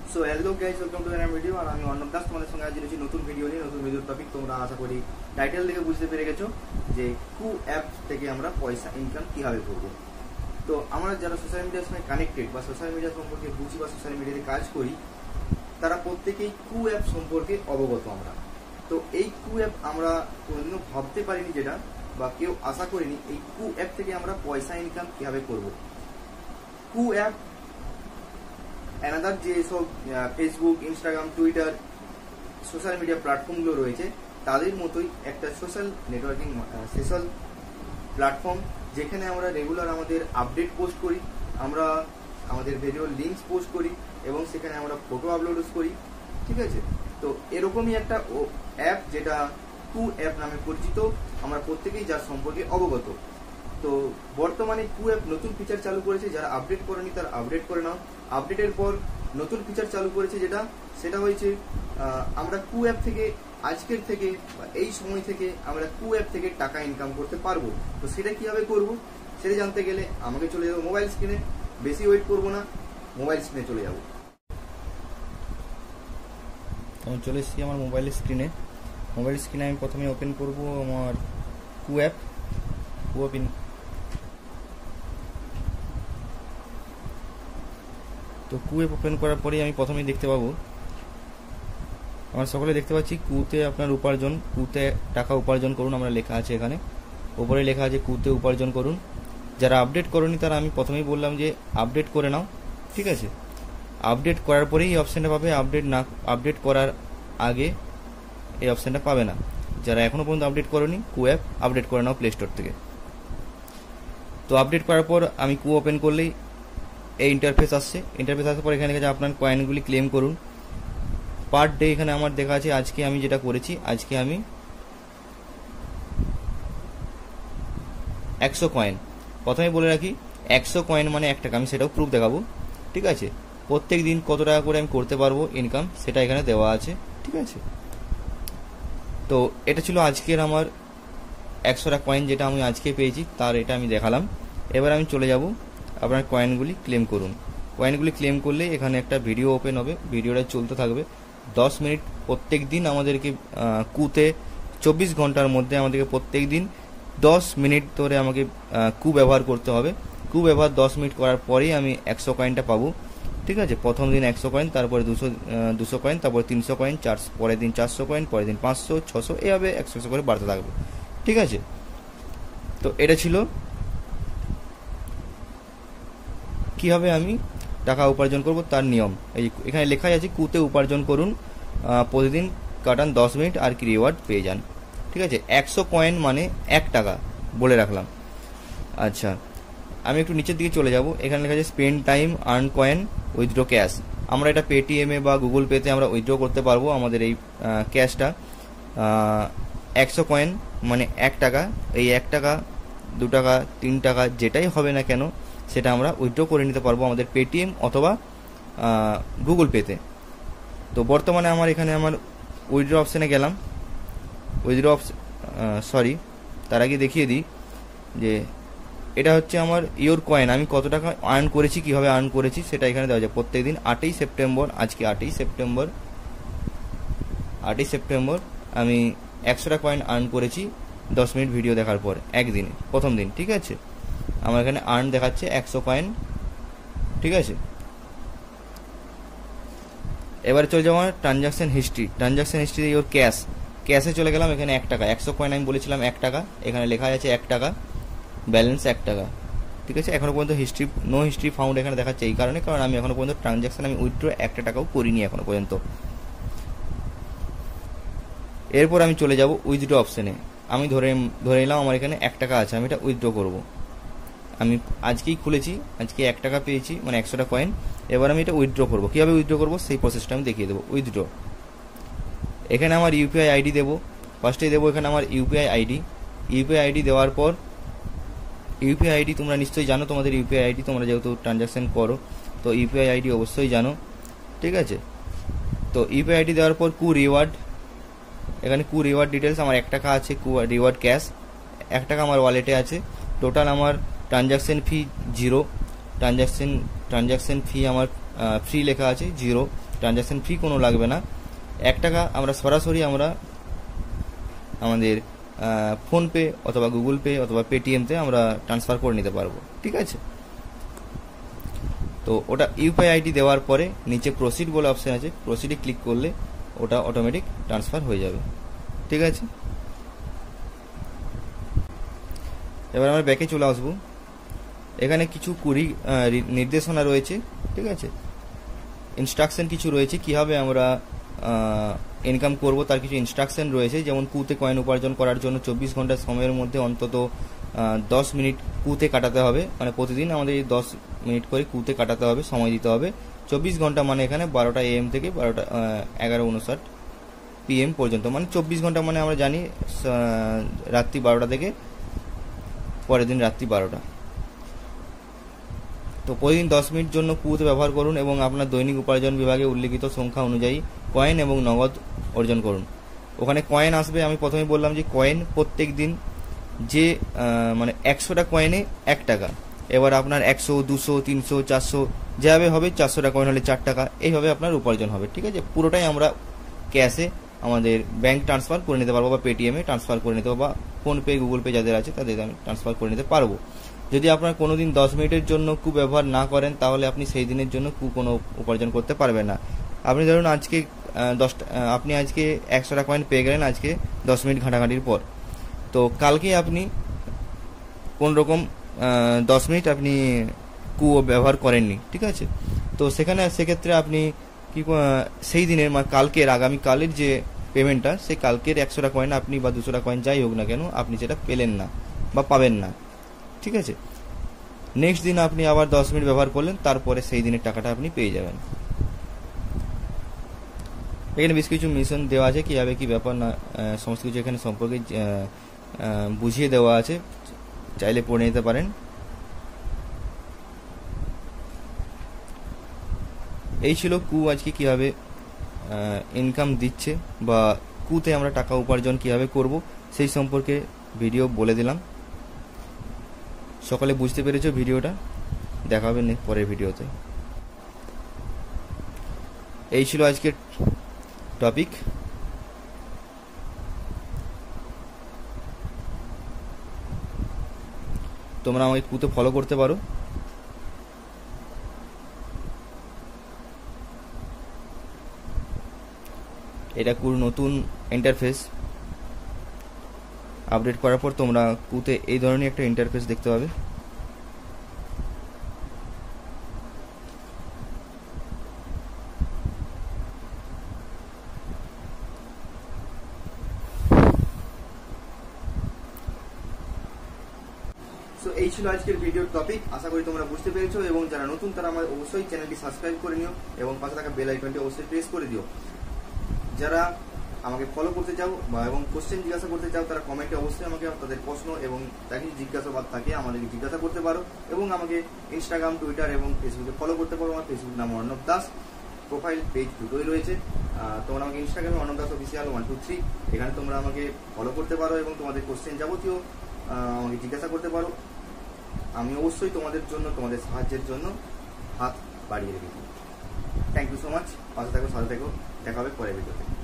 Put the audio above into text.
So hello guys, welcome to another video. আর আমি অর্ণব দাস, তোমাদের সঙ্গে হাজির হয়েছি নতুন ভিডিও নিয়ে। নতুন ভিডিওর টপিক তোমরা আশা করি টাইটেল দেখে বুঝতে পেরে গেছো যে কু অ্যাপ থেকে আমরা পয়সা ইনকাম কিভাবে করব। তো আমরা যারা সোশ্যাল মিডিয়ার সঙ্গে কানেক্টেড বা সোশ্যাল মিডিয়া সম্পর্কে বুঝি বা সোশ্যাল মিডিয়াতে কাজ করি, তারা প্রত্যেকেই কু অ্যাপ সম্পর্কে অবগত আমরা। তো এই কু অ্যাপ আমরা কোনোদিনও ভাবতে পারিনি যেটা, বা কেউ আশা করিনি এই কু অ্যাপ থেকে আমরা পয়সা ইনকাম কিভাবে করব। কু অ্যাপ অ্যানাদার যে সব Facebook, Instagram, Twitter social media প্ল্যাটফর্মগুলো রয়েছে, তাদের মতোই একটা সোশ্যাল নেটওয়ার্কিং সোশ্যাল প্ল্যাটফর্ম, যেখানে আমরা রেগুলার আমাদের আপডেট পোস্ট করি, আমরা আমাদের ভিডিও লিঙ্কস পোস্ট করি এবং সেখানে আমরা ফটো আপলোড করি। ঠিক আছে, তো এরকমই একটা অ্যাপ যেটা কু অ্যাপ নামে পরিচিত, আমরা প্রত্যেকেই যার সম্পর্কে অবগত। তো বর্তমানে কু অ্যাপ নতুন ফিচার চালু করেছে, যারা আপডেট করেনি তারা আপডেট করে নাও। আপডেটের পর নতুন ফিচার চালু করেছে সেটা হয়েছে আমরা কু অ্যাপ থেকে আজকের থেকে বা এই সময় থেকে আমরা কু অ্যাপ থেকে টাকা ইনকাম করতে পারবো। তো সেটা কিভাবে করব সেটা জানতে গেলে আমাকে চলে যাবো মোবাইল স্ক্রিনে। বেশি ওয়েট করবো না, মোবাইল স্ক্রিনে চলে যাবো। আমি চলে এসেছি আমার মোবাইল স্ক্রিনে। মোবাইল স্ক্রিনে আমি প্রথমে ওপেন করব আমার কু অ্যাপ। তো কু অ্যাপ ওপেন করার পরেই আমি প্রথমেই দেখতে পাবো, আমরা সকলে দেখতে পাচ্ছি কুতে আপনার উপার্জন, কুতে টাকা উপার্জন করুন আমরা লেখা আছে। এখানে ওপরে লেখা আছে কুতে উপার্জন করুন। যারা আপডেট করেনি তারা আমি প্রথমেই বললাম যে আপডেট করে নাও। ঠিক আছে, আপডেট করার পরেই এই অপশানটা পাবে। আপডেট করার আগে এই অপশানটা পাবে না। যারা এখনও পর্যন্ত আপডেট করেনি, কু অ্যাপ আপডেট করে নাও প্লে স্টোর থেকে। তো আপডেট করার পর আমি কু ওপেন করলেই এই ইন্টারফেস আসছে। ইন্টারফেস আসার পর এখানে গেছে আপনার কয়েনগুলি ক্লেম করুন পার ডে। এখানে আমার দেখা আছে আজকে আমি যেটা করেছি, আজকে আমি 100 কয়েন। প্রথমে বলে রাখি 100 কয়েন মানে 1 টাকা, আমি সেটাও প্রুফ দেখাবো। ঠিক আছে, প্রত্যেক দিন কত টাকা করে আমি করতে পারবো ইনকাম সেটা এখানে দেওয়া আছে। ঠিক আছে, তো এটা ছিল আজকের আমার 100টা কয়েন যেটা আমি আজকে পেয়েছি, তার এটা আমি দেখালাম। এবার আমি চলে যাব আপনার কয়েনগুলি ক্লেম করুন। কয়েনগুলি ক্লেম করলে এখানে একটা ভিডিও ওপেন হবে, ভিডিওটা চলতে থাকবে 10 মিনিট। প্রত্যেক দিন আমাদেরকে কুতে 24 ঘন্টার মধ্যে আমাদেরকে প্রত্যেক দিন 10 মিনিট ধরে আমাকে কু ব্যবহার করতে হবে। কু ব্যবহার 10 মিনিট করার পরেই আমি 100 কয়েনটা পাবো। ঠিক আছে, প্রথম দিন 100 কয়েন, তারপরে 200 কয়েন, তারপরে 300 কয়েন, পরের দিন 400 কয়েন, পরের দিন 500, 600, এভাবে 100 করে বাড়তে থাকবে। ঠিক আছে, তো এটা ছিল কীভাবে আমি টাকা উপার্জন করব তার নিয়ম। এই এখানে লেখাই আছে কুতে উপার্জন করুন, প্রতিদিন কাটান 10 মিনিট আর কি রিওয়ার্ড পেয়ে যান। ঠিক আছে, 100 কয়েন মানে 1 টাকা বলে রাখলাম। আচ্ছা, আমি একটু নিচের দিকে চলে যাব। এখানে লেখা আছে spend time earn coin withdraw cash. আমরা এটা পেটিএমে বা গুগল পেতে আমরা উইথড্র করতে পারবো আমাদের এই ক্যাশটা। 100 কয়েন মানে 1 টাকা। এই 1 টাকা, 2 টাকা, 3 টাকা যেটাই হবে না কেন সেটা আমরা উইথড্র করে নিতে পারবো আমাদের পেটিএম অথবা গুগল পেতে। তো বর্তমানে আমার এখানে আমার উইথড্র অপশানে গেলাম। তার আগে দেখিয়ে দিই যে এটা হচ্ছে আমার ইওর কয়েন। আমি কত টাকা আর্ন করেছি, কীভাবে আর্ন করেছি সেটা এখানে দেওয়া যায়। প্রত্যেক দিন 8ই সেপ্টেম্বর, আজকে 8ই সেপ্টেম্বর আমি 100টা কয়েন আর্ন করেছি 10 মিনিট ভিডিও দেখার পর, একদিনে, প্রথম দিন। ঠিক আছে, আমার এখানে আর্ন দেখাচ্ছে 100 কয়েন। ঠিক আছে, এবারে চলে যাবো আমার ট্রানজাকশন হিস্ট্রি ইওর ক্যাশে চলে গেলাম। এখানে 1 টাকা, 100 কয়েন আমি বলেছিলাম 1 টাকা, এখানে লেখা আছে 1 টাকা, ব্যালেন্স 1 টাকা। ঠিক আছে, এখনো পর্যন্ত নো হিস্ট্রি ফাউন্ড এখানে দেখাচ্ছে এই কারণে, কারণ আমি এখনো পর্যন্ত ট্রানজাকশন আমি উইথড্র 1 টাকাও করিনি এখনো পর্যন্ত। এরপর আমি চলে যাব উইথড্র অপশানে। আমি ধরে নিলাম আমার এখানে 1 টাকা আছে, আমি এটা উইথড্র করব। আমি আজকেই খুলেছি, আজকে 1 টাকা পেয়েছি মানে 100টা কয়েন। এবার আমি এটা উইথড্র করবো। কীভাবে উইথড্র করবো সেই প্রসেসটা আমি দেখিয়ে দেবো। উইথড্র, এখানে আমার ইউপিআই আইডি দেবো। ফার্স্টেই দেবো এখানে আমার ইউপিআই আইডি দেওয়ার পর ইউপিআই আইডি তোমরা নিশ্চয়ই জানো, তোমাদের ইউপিআই আইডি তোমরা যেহেতু ট্রানজাকশন করো তো ইউপিআই আইডি অবশ্যই জানো। ঠিক আছে, তো ইউপিআই আইডি দেওয়ার পর এখানে রিওয়ার্ড ডিটেলস আমার 1 টাকা আছে, রিওয়ার্ড ক্যাশ 1 টাকা আমার ওয়ালেটে আছে। টোটাল আমার ট্রানজাকশন ফি 0, ট্রানজাকশন ফি আমার ফ্রি লেখা আছে, 0 ট্রানজ্যাকশন ফি কোনো লাগবে না। 1 টাকা আমরা সরাসরি আমরা আমাদের ফোনপে অথবা গুগল পে অথবা পেটিএমতে আমরা ট্রান্সফার করে নিতে পারবো, ঠিক আছে। তো ওটা ইউপিআই আইডি দেওয়ার পরে নিচে প্রসিড বলে অপশান আছে, প্রসিডে ক্লিক করলে ওটা অটোমেটিক ট্রান্সফার হয়ে যাবে, ঠিক আছে। এবার আমরা ব্যাকে চলে আসবো। এখানে কিছু নির্দেশনা রয়েছে, ঠিক আছে, ইনস্ট্রাকশন কিছু রয়েছে কীভাবে আমরা ইনকাম করব, তার কিছু ইনস্ট্রাকশন রয়েছে। যেমন কুতে কয়েন উপার্জন করার জন্য 24 ঘন্টা সময়ের মধ্যে অন্তত 10 মিনিট কুতে কাটাতে হবে, মানে প্রতিদিন আমাদের 10 মিনিট করে কুতে কাটাতে হবে, সময় দিতে হবে। 24 ঘন্টা মানে এখানে 12টা AM থেকে 11:59 PM পর্যন্ত, মানে 24 ঘন্টা মানে আমরা জানি রাত্রি 12টা থেকে পরের দিন রাত্রি 12টা। তো প্রতিদিন 10 মিনিট জন্য কুতে ব্যবহার করুন এবং আপনার দৈনিক উপার্জন বিভাগে উল্লেখিত সংখ্যা অনুযায়ী কয়েন এবং নগদ অর্জন করুন। ওখানে কয়েন আসবে, আমি প্রথমে বললাম যে কয়েন প্রত্যেক দিন যে মানে 100টা কয়েনে 1 টাকা। এবার আপনার 100, 200, 300, 400 যেভাবে হবে, 400টা কয়েন হলে 4 টাকা, এইভাবে আপনার উপার্জন হবে, ঠিক আছে। পুরোটাই আমরা ক্যাশে আমাদের ব্যাংক ট্রান্সফার করে নিতে পারবো বা পেটিএমে ট্রান্সফার করে নিতে পারবো বা ফোনপে গুগল পে যাদের আছে তাদের আমি ট্রান্সফার করে নিতে পারবো। যদি আপনার কোনো দিন 10 মিনিটের জন্য কু ব্যবহার না করেন তাহলে আপনি সেই দিনের জন্য কু কোনো উপার্জন করতে পারবেন না। আপনি ধরুন আজকে আপনি আজকে 100টা কয়েন পেয়ে গেলেন আজকে 10 মিনিট ঘাঁটাঘাঁটির পর, তো কালকে আপনি কোন রকম 10 মিনিট আপনি কু ব্যবহার করেননি, ঠিক আছে। তো সেক্ষেত্রে আপনি কি সেই দিনের মানে কালকের আগামীকালের যে পেমেন্টটা, সেই কালকের 100টা কয়েন আপনি বা 200টা কয়েন যাই হোক না কেন আপনি সেটা পেলেন না বা পাবেন না, ঠিক আছে। নেক্সট দিন আপনি আবার 10 মিনিট ব্যবহার করলেন, তারপরে সেই দিনের টাকাটা আপনি পেয়ে যাবেন। এখানে বেশ কিছু মিশন দেওয়া আছে, কীভাবে কী ব্যাপার না সমস্ত কিছু এখানে সম্পর্কে বুঝিয়ে দেওয়া আছে, চাইলে পড়ে নিতে পারেন। এই ছিল কু আজকে কীভাবে ইনকাম দিচ্ছে বা কুতে আমরা টাকা উপার্জন কীভাবে করব সেই সম্পর্কে ভিডিও বলে দিলাম। সকলে বুঝতে পেরেছো ভিডিওটা? দেখা হবে পরের ভিডিওতে। এই ছিল আজকের টপিক। তোমরা আমাকে কুতে ফলো করতে পারো। এটা কুর নতুন ইন্টারফেস আপডেট করার পর তোমরা কুতে এই ধরনের একটা ইন্টারফেস দেখতে পাবে। সো এই ছিল আজকের ভিডিওর টপিক। আশা করি তোমরা বুঝতে পেরেছো এবং যারা নতুন তারা আমার অবশ্যই চ্যানেলটি সাবস্ক্রাইব করে নিও এবং পাশে থাকা বেল আইকনটি অবশ্যই প্রেস করে দিও। যারা আমাকে ফলো করতে চাও বা এবং কোশ্চেন জিজ্ঞাসা করতে চাও তারা কমেন্টে অবশ্যই আমাকে তাদের প্রশ্ন এবং তাকে জিজ্ঞাসাবাদ থাকে আমাদেরকে জিজ্ঞাসা করতে পারো এবং আমাকে ইনস্টাগ্রাম, টুইটার এবং ফেসবুকে ফলো করতে পারো। আমার ফেসবুক নাম অর্ণব দাস, প্রোফাইল পেজ দুটোই রয়েছে। তোমরা আমাকে ইনস্টাগ্রামে অর্ণব দাস অফিসিয়াল 123 এখানে তোমরা আমাকে ফলো করতে পারো এবং তোমাদের কোশ্চেন যাবতীয় আমাকে জিজ্ঞাসা করতে পারো। আমি অবশ্যই তোমাদের জন্য, তোমাদের সাহায্যের জন্য হাত বাড়িয়ে রেখেছি। Thank you so much. পাশে থাকো, সাথে থাকো, দেখা হবে পরের ভিডিওতে।